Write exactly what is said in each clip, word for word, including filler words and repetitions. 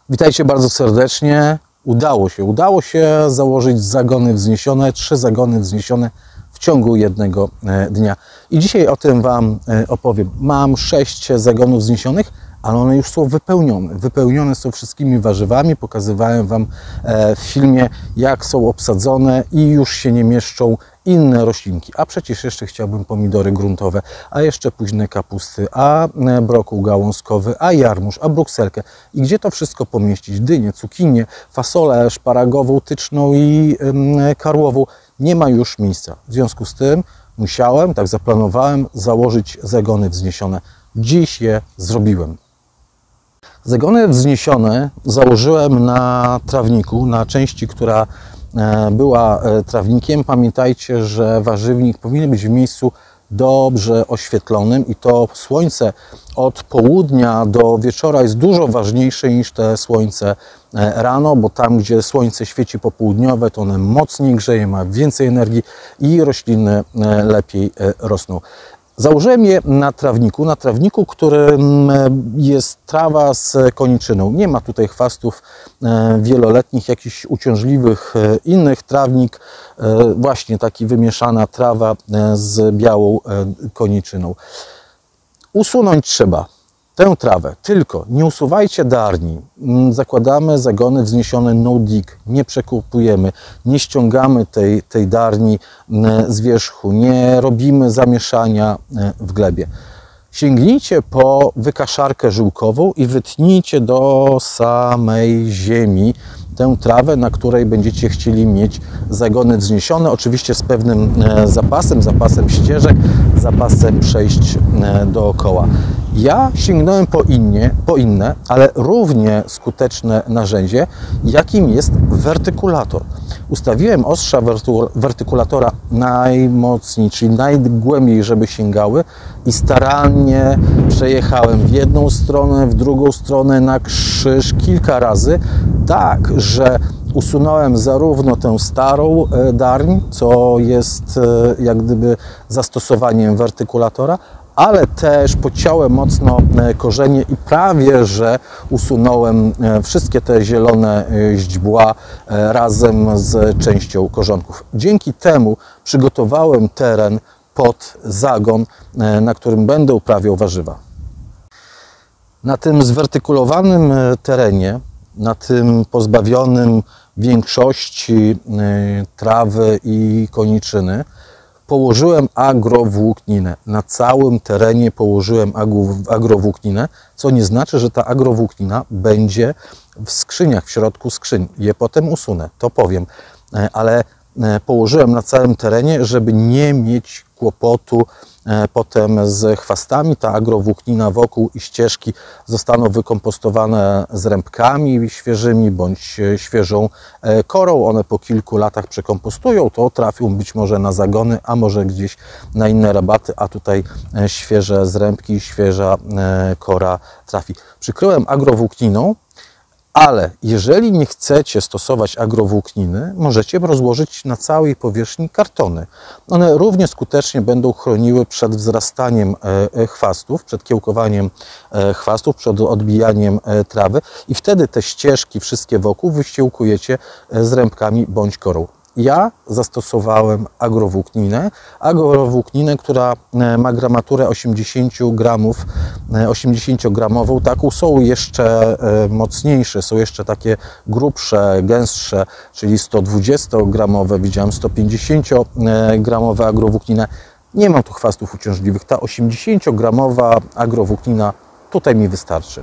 Witajcie bardzo serdecznie. Udało się, udało się założyć zagony wzniesione, trzy zagony wzniesione w ciągu jednego dnia. I dzisiaj o tym Wam opowiem. Mam sześć zagonów wzniesionych, ale one już są wypełnione. Wypełnione są wszystkimi warzywami. Pokazywałem Wam w filmie, jak są obsadzone i już się nie mieszczą inne roślinki. A przecież jeszcze chciałbym pomidory gruntowe, a jeszcze późne kapusty, a brokuł gałązkowy, a jarmuż, a brukselkę. I gdzie to wszystko pomieścić? Dynię, cukinię, fasolę szparagową, tyczną i karłową. Nie ma już miejsca. W związku z tym musiałem, tak zaplanowałem, założyć zagony wzniesione. Dziś je zrobiłem. Zagony wzniesione założyłem na trawniku, na części, która była trawnikiem. Pamiętajcie, że warzywnik powinien być w miejscu dobrze oświetlonym i to słońce od południa do wieczora jest dużo ważniejsze niż te słońce rano, bo tam, gdzie słońce świeci popołudniowe, to one mocniej grzeje, ma więcej energii i rośliny lepiej rosną. Założyłem je na trawniku, na trawniku, którym jest trawa z koniczyną. Nie ma tutaj chwastów wieloletnich, jakichś uciążliwych innych. Trawnik, właśnie taki wymieszana trawa z białą koniczyną. Usunąć trzeba tę trawę, tylko nie usuwajcie darni. Zakładamy zagony wzniesione no dig, nie przekopujemy, nie ściągamy tej, tej darni z wierzchu, nie robimy zamieszania w glebie. Sięgnijcie po wykaszarkę żyłkową i wytnijcie do samej ziemi tę trawę, na której będziecie chcieli mieć zagony wzniesione, oczywiście z pewnym zapasem, zapasem ścieżek, zapasem przejść dookoła. Ja sięgnąłem po, innie, po inne, ale równie skuteczne narzędzie, jakim jest wertykulator. Ustawiłem ostrza wertykulatora najmocniej, czyli najgłębiej, żeby sięgały i starannie przejechałem w jedną stronę, w drugą stronę, na krzyż kilka razy, tak, że usunąłem zarówno tę starą darń, co jest jak gdyby zastosowaniem wertykulatora, ale też pociąłem mocno korzenie i prawie że usunąłem wszystkie te zielone źdźbła razem z częścią korzonków. Dzięki temu przygotowałem teren pod zagon, na którym będę uprawiał warzywa. Na tym zwertykulowanym terenie, na tym pozbawionym większości trawy i koniczyny, położyłem agrowłókninę. Na całym terenie położyłem agrowłókninę, co nie znaczy, że ta agrowłóknina będzie w skrzyniach, w środku skrzyń. Je potem usunę, to powiem, ale położyłem na całym terenie, żeby nie mieć kłopotu potem z chwastami. Ta agrowłóknina wokół i ścieżki zostaną wykompostowane z rębkami świeżymi bądź świeżą korą. One po kilku latach przekompostują, to trafią być może na zagony, a może gdzieś na inne rabaty, a tutaj świeże zrębki, świeża kora trafi. Przykryłem agrowłókniną, ale jeżeli nie chcecie stosować agrowłókniny, możecie rozłożyć na całej powierzchni kartony. One równie skutecznie będą chroniły przed wzrastaniem chwastów, przed kiełkowaniem chwastów, przed odbijaniem trawy i wtedy te ścieżki wszystkie wokół wyściełkujecie z rębkami bądź korą. Ja zastosowałem agrowłókninę, agrowłókninę, która ma gramaturę osiemdziesiąt gramów, osiemdziesięciogramową. Taką są jeszcze mocniejsze, są jeszcze takie grubsze, gęstsze, czyli sto dwudziestogramowe, widziałem sto pięćdziesięciogramowe agrowłókninę. Nie mam tu chwastów uciążliwych. Ta osiemdziesięciogramowa agrowłóknina tutaj mi wystarczy.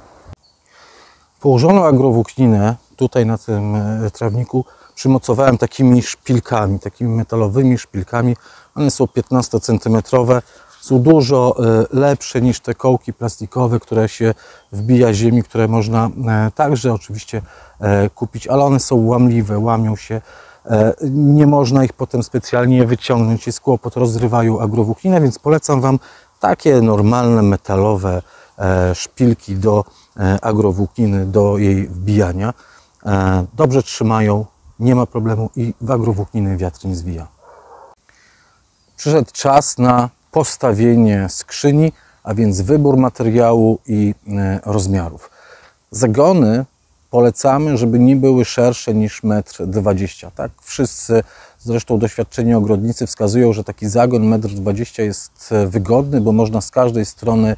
Położoną agrowłókninę tutaj na tym trawniku przymocowałem takimi szpilkami, takimi metalowymi szpilkami. One są piętnastocentymetrowe, są dużo lepsze niż te kołki plastikowe, które się wbija ziemi, które można także oczywiście kupić, ale one są łamliwe, łamią się. Nie można ich potem specjalnie wyciągnąć, jest kłopot, rozrywają agrowłókninę, więc polecam Wam takie normalne metalowe szpilki do agrowłókniny, do jej wbijania. Dobrze trzymają, nie ma problemu i w agrowłókniny wiatr nie zwija. Przyszedł czas na postawienie skrzyni, a więc wybór materiału i rozmiarów. Zagony polecamy, żeby nie były szersze niż metr dwadzieścia. Tak? Wszyscy, zresztą doświadczeni ogrodnicy wskazują, że taki zagon metr dwadzieścia jest wygodny, bo można z każdej strony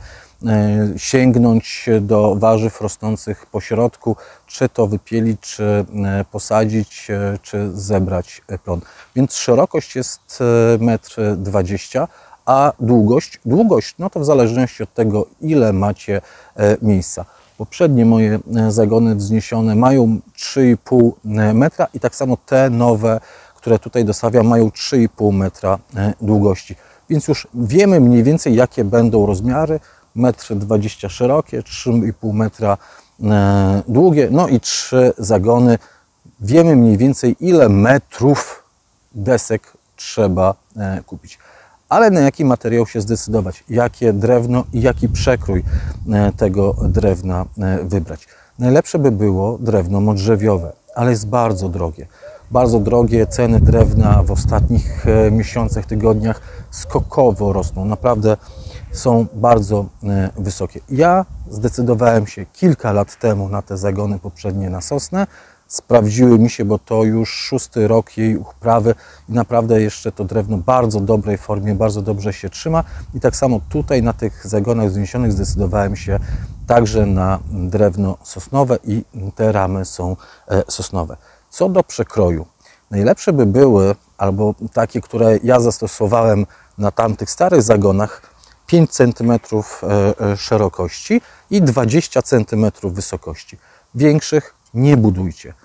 sięgnąć do warzyw rosnących po środku, czy to wypielić, czy posadzić, czy zebrać plon. Więc szerokość jest metr dwadzieścia, a długość, długość, no to w zależności od tego, ile macie miejsca. Poprzednie moje zagony wzniesione mają trzy i pół metra i tak samo te nowe, które tutaj dostawiam, mają trzy i pół metra długości. Więc już wiemy mniej więcej, jakie będą rozmiary. metr dwadzieścia szerokie, trzy i pół metra długie, no i trzy zagony. Wiemy mniej więcej, ile metrów desek trzeba kupić. Ale na jaki materiał się zdecydować, jakie drewno i jaki przekrój tego drewna wybrać. Najlepsze by było drewno modrzewiowe, ale jest bardzo drogie. Bardzo drogie, ceny drewna w ostatnich miesiącach, tygodniach skokowo rosną. Naprawdę są bardzo wysokie. Ja zdecydowałem się kilka lat temu na te zagony poprzednie na sosnę. Sprawdziły mi się, bo to już szósty rok jej uprawy i naprawdę jeszcze to drewno w bardzo dobrej formie, bardzo dobrze się trzyma. I tak samo tutaj na tych zagonach wzniesionych zdecydowałem się także na drewno sosnowe i te ramy są sosnowe. Co do przekroju, najlepsze by były, albo takie, które ja zastosowałem na tamtych starych zagonach, pięć centymetrów szerokości i dwadzieścia centymetrów wysokości. Większych nie budujcie,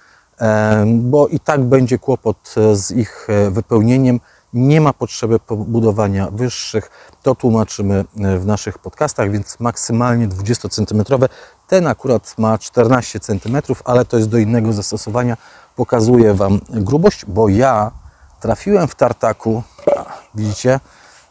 bo i tak będzie kłopot z ich wypełnieniem. Nie ma potrzeby budowania wyższych. To tłumaczymy w naszych podcastach, więc maksymalnie dwudziestocentymetrowe. Ten akurat ma czternaście centymetrów, ale to jest do innego zastosowania. Pokazuję Wam grubość, bo ja trafiłem w tartaku, widzicie,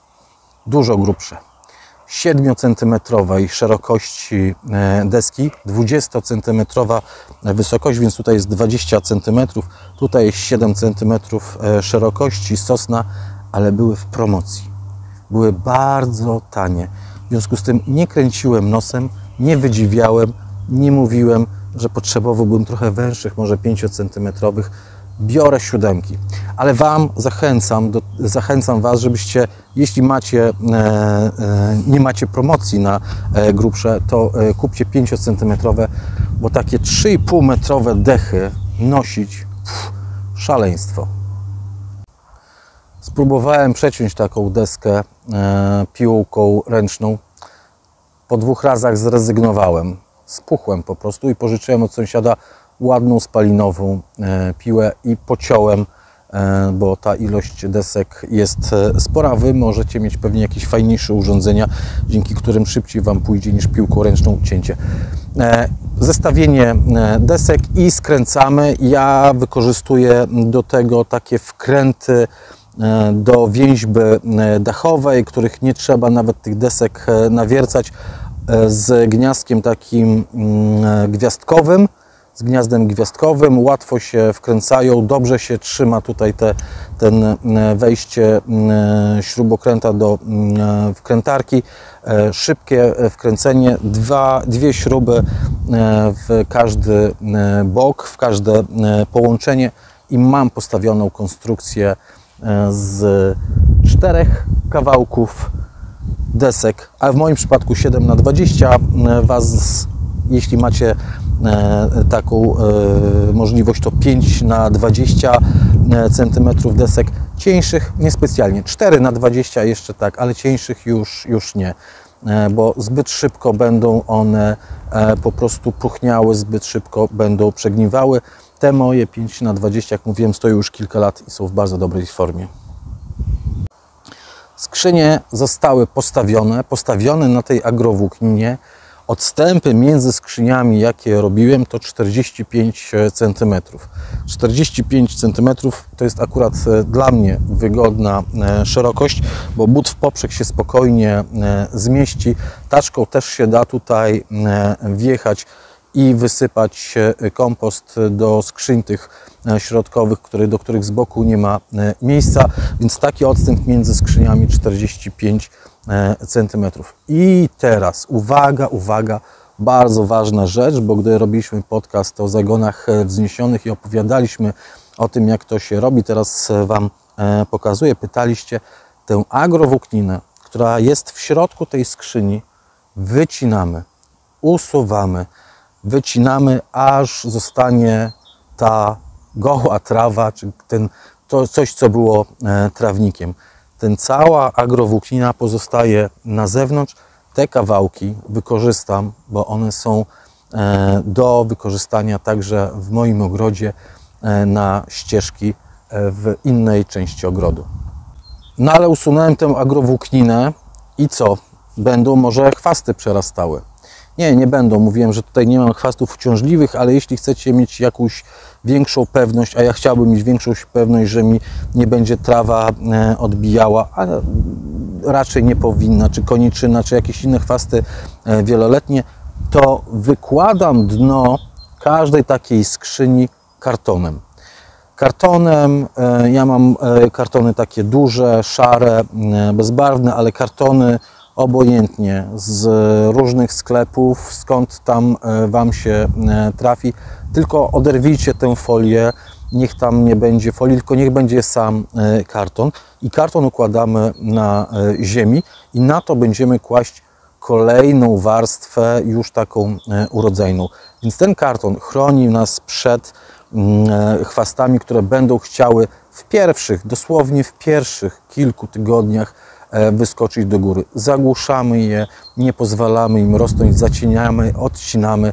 dużo grubsze. siedmiocentymetrowej szerokości deski, dwudziestocentymetrowa wysokość, więc tutaj jest dwadzieścia centymetrów, tutaj jest siedem centymetrów szerokości, sosna, ale były w promocji. Były bardzo tanie. W związku z tym nie kręciłem nosem, nie wydziwiałem, nie mówiłem, że potrzebowałbym trochę węższych, może pięciocentymetrowych. Biorę siódemki, ale Wam zachęcam, do, zachęcam Was, żebyście, jeśli macie, e, e, nie macie promocji na e, grubsze, to e, kupcie pięciocentymetrowe, bo takie trzy i pół metrowe dechy nosić, pff, szaleństwo. Spróbowałem przeciąć taką deskę e, piłką ręczną. Po dwóch razach zrezygnowałem, spuchłem po prostu i pożyczyłem od sąsiada ładną spalinową e, piłę i pociąłem, e, bo ta ilość desek jest e, spora. Wy możecie mieć pewnie jakieś fajniejsze urządzenia, dzięki którym szybciej Wam pójdzie niż piłką ręczną cięcie. E, zestawienie desek i skręcamy. Ja wykorzystuję do tego takie wkręty e, do więźby dachowej, których nie trzeba nawet tych desek nawiercać, e, z gniazdkiem takim e, gwiazdkowym. Z gniazdem gwiazdkowym, łatwo się wkręcają, dobrze się trzyma tutaj te, ten wejście śrubokręta do wkrętarki, szybkie wkręcenie, dwa, dwie śruby w każdy bok, w każde połączenie i mam postawioną konstrukcję z czterech kawałków desek, a w moim przypadku siedem na dwadzieścia. Was, jeśli macie taką możliwość, to pięć na dwadzieścia centymetrów desek, cieńszych niespecjalnie, cztery na dwadzieścia jeszcze tak, ale cieńszych już, już nie, bo zbyt szybko będą one po prostu puchniały, zbyt szybko będą przegniwały. Te moje pięć na dwadzieścia, jak mówiłem, stoją już kilka lat i są w bardzo dobrej formie. Skrzynie zostały postawione, postawione na tej agrowłókninie. Odstępy między skrzyniami, jakie robiłem, to czterdzieści pięć centymetrów. czterdzieści pięć centymetrów to jest akurat dla mnie wygodna szerokość, bo but w poprzek się spokojnie zmieści. Taczką też się da tutaj wjechać i wysypać kompost do skrzyń tych środkowych, który, do których z boku nie ma miejsca, więc taki odstęp między skrzyniami czterdzieści pięć centymetrów. I teraz uwaga, uwaga, bardzo ważna rzecz, bo gdy robiliśmy podcast o zagonach wzniesionych i opowiadaliśmy o tym, jak to się robi, teraz Wam pokazuję, pytaliście, tę agrowłókninę, która jest w środku tej skrzyni, wycinamy, usuwamy, wycinamy, aż zostanie ta goła trawa, czy ten, to coś, co było e, trawnikiem. Ten cała agrowłóknina pozostaje na zewnątrz. Te kawałki wykorzystam, bo one są e, do wykorzystania także w moim ogrodzie e, na ścieżki e, w innej części ogrodu. No ale usunąłem tę agrowłókninę i co? Będą może chwasty przerastały. Nie, nie będą. Mówiłem, że tutaj nie mam chwastów uciążliwych, ale jeśli chcecie mieć jakąś większą pewność, a ja chciałbym mieć większą pewność, że mi nie będzie trawa odbijała, a raczej nie powinna, czy koniczyna, czy jakieś inne chwasty wieloletnie, to wykładam dno każdej takiej skrzyni kartonem. Kartonem, ja mam kartony takie duże, szare, bezbarwne, ale kartony obojętnie z różnych sklepów, skąd tam Wam się trafi, tylko oderwijcie tę folię, niech tam nie będzie folii, tylko niech będzie sam karton i karton układamy na ziemi i na to będziemy kłaść kolejną warstwę, już taką urodzajną. Więc ten karton chroni nas przed chwastami, które będą chciały w pierwszych, dosłownie w pierwszych kilku tygodniach wyskoczyć do góry. Zagłuszamy je, nie pozwalamy im rosnąć, zacieniamy, odcinamy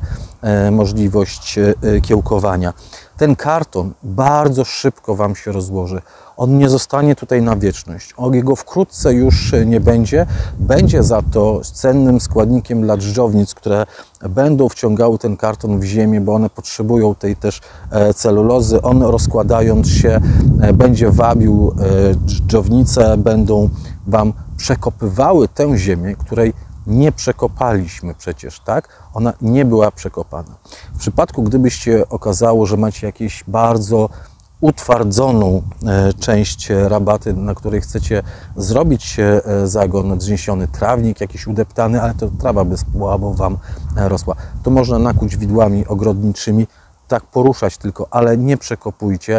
możliwość kiełkowania. Ten karton bardzo szybko Wam się rozłoży. On nie zostanie tutaj na wieczność. O jego wkrótce już nie będzie. Będzie za to cennym składnikiem dla drżownic, które będą wciągały ten karton w ziemię, bo one potrzebują tej też celulozy. On rozkładając się będzie wabił drżownice, będą Wam przekopywały tę ziemię, której nie przekopaliśmy przecież, tak? Ona nie była przekopana. W przypadku, gdybyście okazało, że macie jakieś bardzo utwardzoną część rabaty, na której chcecie zrobić zagon wzniesiony, trawnik jakiś udeptany, ale to trawa by słabo Wam rosła, to można nakuć widłami ogrodniczymi, tak poruszać tylko, ale nie przekopujcie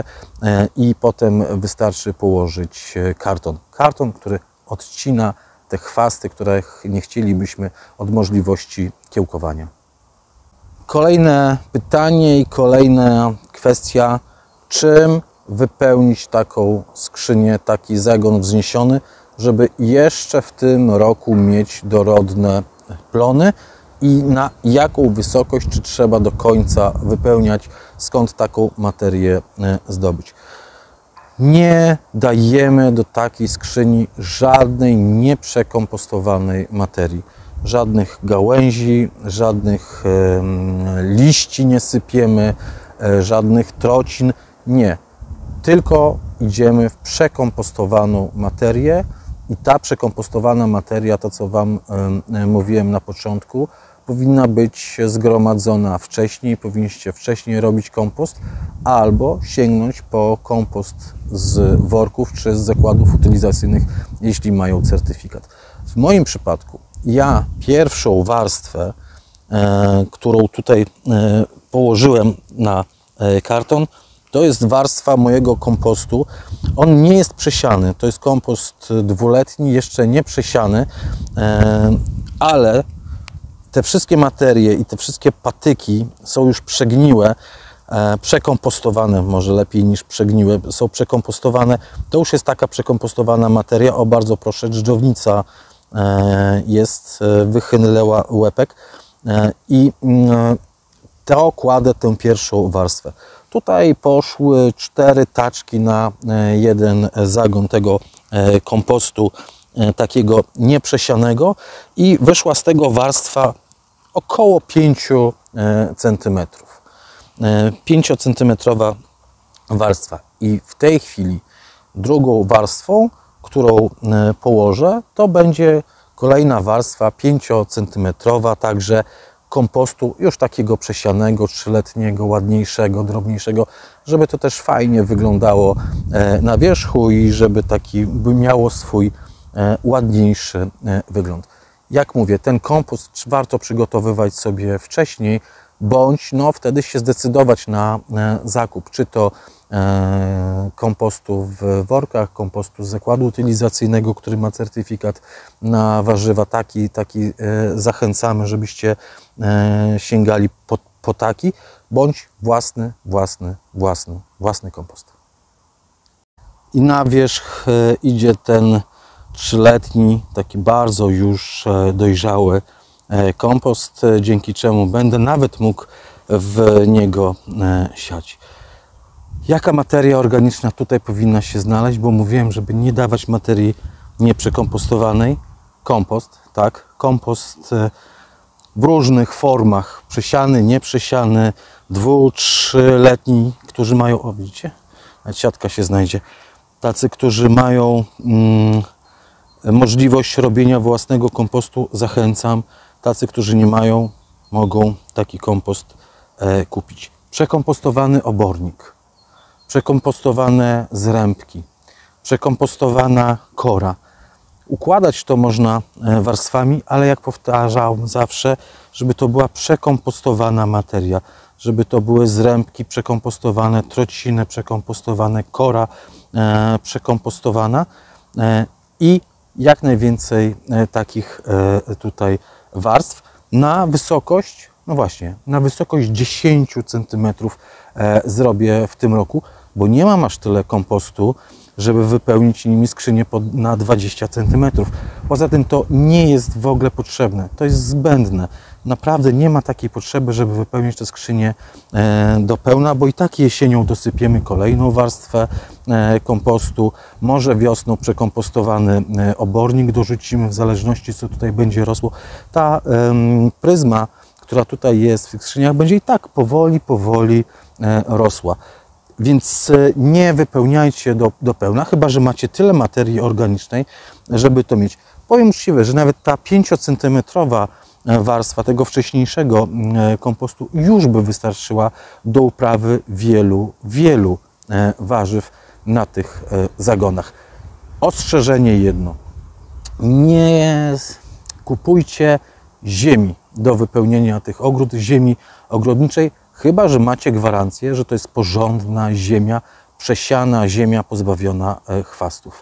i potem wystarczy położyć karton. Karton, który odcina te chwasty, których nie chcielibyśmy od możliwości kiełkowania. Kolejne pytanie i kolejna kwestia, czym wypełnić taką skrzynię, taki zagon wzniesiony, żeby jeszcze w tym roku mieć dorodne plony i na jaką wysokość, czy trzeba do końca wypełniać, skąd taką materię zdobyć. Nie dajemy do takiej skrzyni żadnej nieprzekompostowanej materii. Żadnych gałęzi, żadnych e, liści nie sypiemy, e, żadnych trocin. Nie. Tylko idziemy w przekompostowaną materię i ta przekompostowana materia, to co Wam e, mówiłem na początku, powinna być zgromadzona wcześniej, powinniście wcześniej robić kompost albo sięgnąć po kompost z worków czy z zakładów utylizacyjnych, jeśli mają certyfikat. W moim przypadku ja pierwszą warstwę, e, którą tutaj e, położyłem na e, karton, to jest warstwa mojego kompostu. On nie jest przesiany, to jest kompost dwuletni, jeszcze nie przesiany, e, ale te wszystkie materie i te wszystkie patyki są już przegniłe, e, przekompostowane, może lepiej niż przegniłe, są przekompostowane. To już jest taka przekompostowana materia. O, bardzo proszę, dżdżownica e, jest, e, wychynęła łepek e, i e, to kładę tę pierwszą warstwę. Tutaj poszły cztery taczki na e, jeden zagon tego e, kompostu e, takiego nieprzesianego i wyszła z tego warstwa około pięć centymetrów. pięciocentymetrowa warstwa. I w tej chwili drugą warstwą, którą położę, to będzie kolejna warstwa pięciocentymetrowa, także kompostu już takiego przesianego, trzyletniego, ładniejszego, drobniejszego, żeby to też fajnie wyglądało na wierzchu i żeby taki by miało swój ładniejszy wygląd. Jak mówię, ten kompost warto przygotowywać sobie wcześniej, bądź no, wtedy się zdecydować na zakup, czy to kompostu w workach, kompostu z zakładu utylizacyjnego, który ma certyfikat na warzywa. Taki, taki zachęcamy, żebyście sięgali po, po taki, bądź własny, własny, własny, własny kompost. I na wierzch idzie ten trzyletni, taki bardzo już dojrzały kompost, dzięki czemu będę nawet mógł w niego siać. Jaka materia organiczna tutaj powinna się znaleźć? Bo mówiłem, żeby nie dawać materii nieprzekompostowanej. Kompost, tak? Kompost w różnych formach, przesiany, nieprzesiany, dwu-, trzyletni, którzy mają, o widzicie? Nawet siatka się znajdzie. Tacy, którzy mają mm, możliwość robienia własnego kompostu, zachęcam. Tacy, którzy nie mają, mogą taki kompost e, kupić. Przekompostowany obornik, przekompostowane zrębki, przekompostowana kora. Układać to można warstwami, ale jak powtarzam zawsze, żeby to była przekompostowana materia, żeby to były zrębki przekompostowane, trociny przekompostowane, kora e, przekompostowana e, i jak najwięcej e, takich e, tutaj warstw na wysokość, no właśnie, na wysokość dziesięć centymetrów e, zrobię w tym roku, bo nie mam aż tyle kompostu, żeby wypełnić nimi skrzynię pod, na dwadzieścia centymetrów. Poza tym to nie jest w ogóle potrzebne, to jest zbędne. Naprawdę nie ma takiej potrzeby, żeby wypełnić tę skrzynię e, do pełna, bo i tak jesienią dosypiemy kolejną warstwę e, kompostu. Może wiosną przekompostowany e, obornik dorzucimy, w zależności co tutaj będzie rosło. Ta e, pryzma, która tutaj jest w tych skrzyniach, będzie i tak powoli, powoli e, rosła. Więc nie wypełniajcie do, do pełna, chyba że macie tyle materii organicznej, żeby to mieć. Powiem uczciwie, że nawet ta pięciocentymetrowa warstwa tego wcześniejszego kompostu już by wystarczyła do uprawy wielu, wielu warzyw na tych zagonach. Ostrzeżenie jedno. Nie kupujcie ziemi do wypełnienia tych ogród, ziemi ogrodniczej, chyba że macie gwarancję, że to jest porządna ziemia, przesiana ziemia pozbawiona chwastów.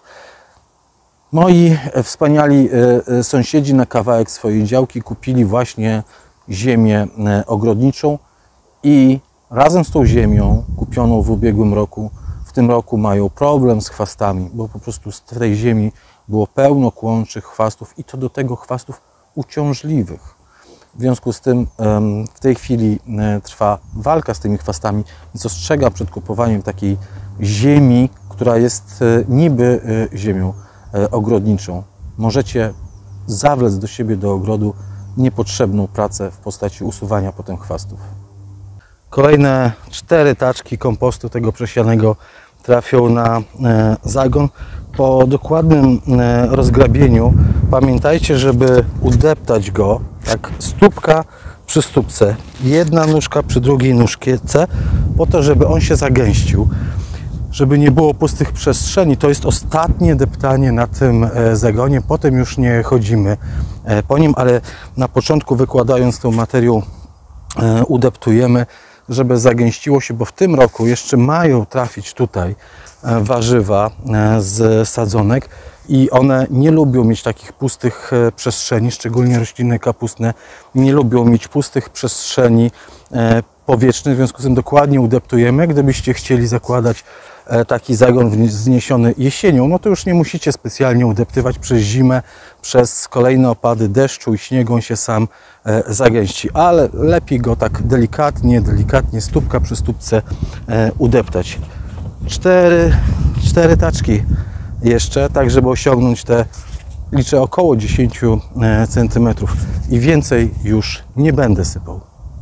Moi wspaniali sąsiedzi na kawałek swojej działki kupili właśnie ziemię ogrodniczą i razem z tą ziemią kupioną w ubiegłym roku, w tym roku mają problem z chwastami, bo po prostu z tej ziemi było pełno kłączych chwastów i to do tego chwastów uciążliwych. W związku z tym w tej chwili trwa walka z tymi chwastami, więc ostrzegam przed kupowaniem takiej ziemi, która jest niby ziemią ogrodniczą. Możecie zawlec do siebie do ogrodu niepotrzebną pracę w postaci usuwania potem chwastów. Kolejne cztery taczki kompostu tego przesianego trafią na zagon. Po dokładnym rozgrabieniu pamiętajcie, żeby udeptać go tak stópka przy stópce, jedna nóżka przy drugiej nóżce, po to, żeby on się zagęścił, żeby nie było pustych przestrzeni. To jest ostatnie deptanie na tym zagonie, potem już nie chodzimy po nim, ale na początku, wykładając tą materię, udeptujemy, żeby zagęściło się, bo w tym roku jeszcze mają trafić tutaj warzywa z sadzonek i one nie lubią mieć takich pustych przestrzeni, szczególnie rośliny kapustne nie lubią mieć pustych przestrzeni powietrznych, w związku z tym dokładnie udeptujemy. Gdybyście chcieli zakładać taki zagon wzniesiony jesienią, no to już nie musicie specjalnie udeptywać. Przez zimę, przez kolejne opady deszczu i śniegu on się sam zagęści, ale lepiej go tak delikatnie, delikatnie, stópka przy stópce udeptać. Cztery, cztery taczki jeszcze, tak żeby osiągnąć te, liczę, około dziesięć centymetrów i więcej już nie będę sypał.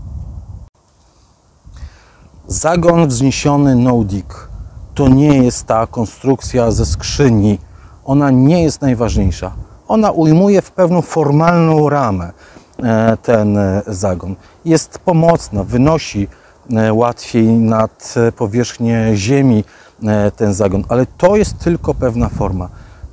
Zagon wzniesiony no-dig to nie jest ta konstrukcja ze skrzyni. Ona nie jest najważniejsza. Ona ujmuje w pewną formalną ramę ten zagon. Jest pomocna, wynosi łatwiej nad powierzchnię ziemi ten zagon, ale to jest tylko pewna forma.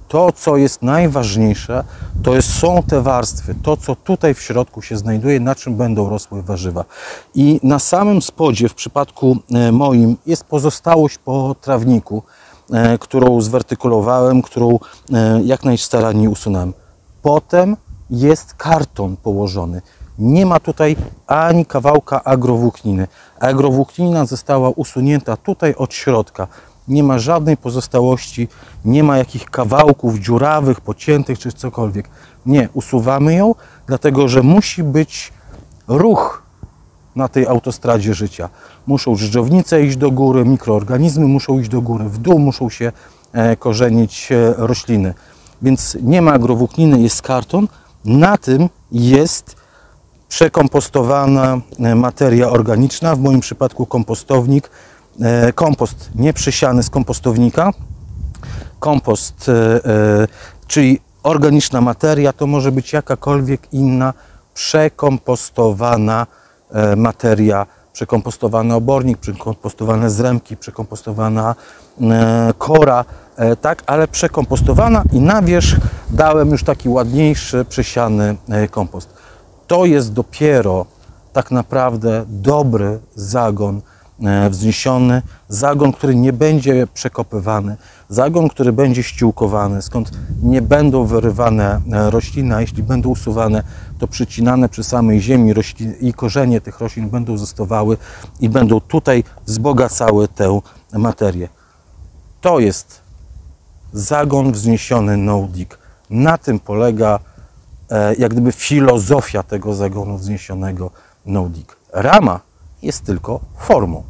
To, co jest najważniejsze, to jest, są te warstwy, to, co tutaj w środku się znajduje, na czym będą rosły warzywa. I na samym spodzie, w przypadku moim, jest pozostałość po trawniku, którą zwertykulowałem, którą jak najstaranniej usunąłem. Potem jest karton położony. Nie ma tutaj ani kawałka agrowłókniny. Agrowłóknina została usunięta tutaj od środka. Nie ma żadnej pozostałości, nie ma jakichś kawałków dziurawych, pociętych czy cokolwiek. Nie, usuwamy ją, dlatego że musi być ruch na tej autostradzie życia. Muszą dżdżownice iść do góry, mikroorganizmy muszą iść do góry, w dół muszą się korzenić rośliny. Więc nie ma agrowłókniny, jest karton. Na tym jest przekompostowana materia organiczna, w moim przypadku kompostownik, kompost nieprzysiany z kompostownika, kompost, czyli organiczna materia, to może być jakakolwiek inna przekompostowana materia, przekompostowany obornik, przekompostowane zremki, przekompostowana kora, tak, ale przekompostowana i na wierzch dałem już taki ładniejszy, przysiany kompost. To jest dopiero tak naprawdę dobry zagon wzniesiony, zagon, który nie będzie przekopywany, zagon, który będzie ściółkowany, skąd nie będą wyrywane rośliny, a jeśli będą usuwane, to przycinane przy samej ziemi rośliny i korzenie tych roślin będą zostawały i będą tutaj wzbogacały tę materię. To jest zagon wzniesiony no-dig. Na tym polega e, jak gdyby filozofia tego zagonu wzniesionego no-dig. Rama jest tylko formą.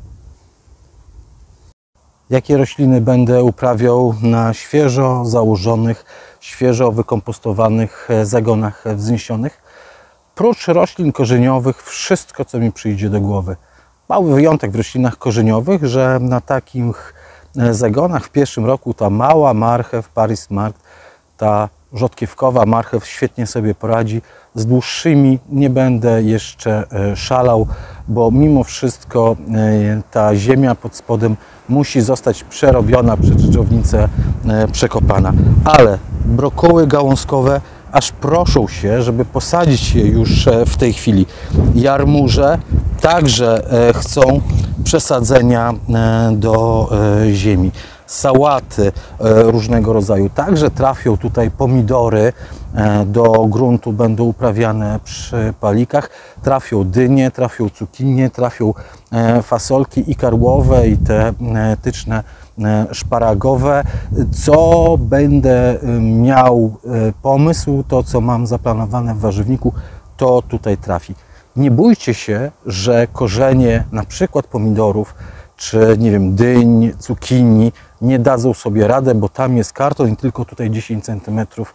Jakie rośliny będę uprawiał na świeżo założonych, świeżo wykompostowanych zagonach wzniesionych? Prócz roślin korzeniowych, wszystko, co mi przyjdzie do głowy. Mały wyjątek w roślinach korzeniowych, że na takich zagonach w pierwszym roku ta mała marchew, Paris Markt, ta rzodkiewkowa marchew świetnie sobie poradzi. Z dłuższymi nie będę jeszcze szalał, bo mimo wszystko ta ziemia pod spodem musi zostać przerobiona, przez dżdżownicę przekopana. Ale brokuły gałązkowe aż proszą się, żeby posadzić je już w tej chwili. Jarmuże także chcą przesadzenia do ziemi. Sałaty różnego rodzaju. Także trafią tutaj pomidory do gruntu, będą uprawiane przy palikach. Trafią dynie, trafią cukinie, trafią fasolki i karłowe, i te tyczne szparagowe. Co będę miał pomysł, to co mam zaplanowane w warzywniku, to tutaj trafi. Nie bójcie się, że korzenie na przykład pomidorów, czy nie wiem, dyń, cukinii nie dadzą sobie radę, bo tam jest karton i tylko tutaj dziesięć centymetrów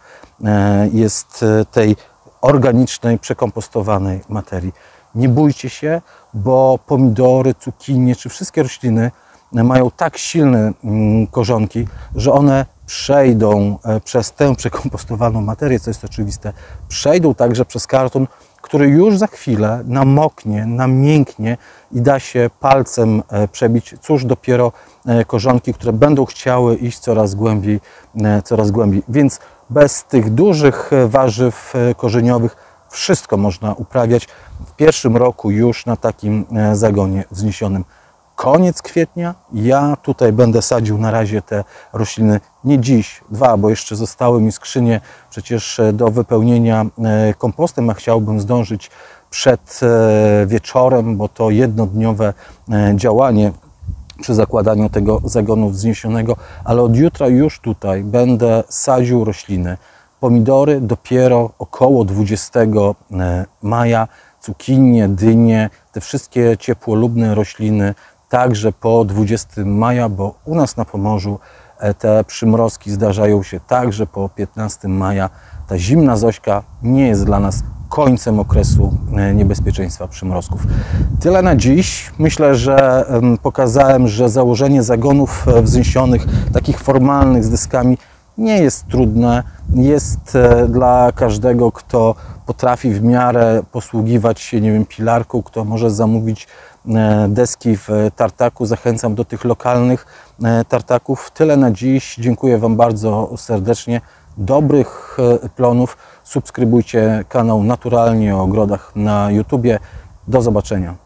jest tej organicznej, przekompostowanej materii. Nie bójcie się, bo pomidory, cukinie, czy wszystkie rośliny mają tak silne korzonki, że one przejdą przez tę przekompostowaną materię, co jest oczywiste, przejdą także przez karton, który już za chwilę namoknie, namięknie i da się palcem przebić. Cóż dopiero korzonki, które będą chciały iść coraz głębiej, coraz głębiej. Więc bez tych dużych warzyw korzeniowych wszystko można uprawiać w pierwszym roku już na takim zagonie wzniesionym. Koniec kwietnia, ja tutaj będę sadził na razie te rośliny, nie dziś, dwa, bo jeszcze zostały mi skrzynie przecież do wypełnienia kompostem, a chciałbym zdążyć przed wieczorem, bo to jednodniowe działanie przy zakładaniu tego zagonu wzniesionego, ale od jutra już tutaj będę sadził rośliny. Pomidory dopiero około dwudziestego maja, cukinie, dynie, te wszystkie ciepłolubne rośliny także po dwudziestego maja, bo u nas na Pomorzu te przymrozki zdarzają się także po piętnastego maja. Ta zimna Zośka nie jest dla nas końcem okresu niebezpieczeństwa przymrozków. Tyle na dziś. Myślę, że pokazałem, że założenie zagonów wzniesionych, takich formalnych z dyskami, nie jest trudne. Jest dla każdego, kto potrafi w miarę posługiwać się, nie wiem, pilarką, kto może zamówić deski w tartaku. Zachęcam do tych lokalnych tartaków. Tyle na dziś. Dziękuję Wam bardzo serdecznie. Dobrych plonów. Subskrybujcie kanał Naturalnie o Ogrodach na YouTubie. Do zobaczenia.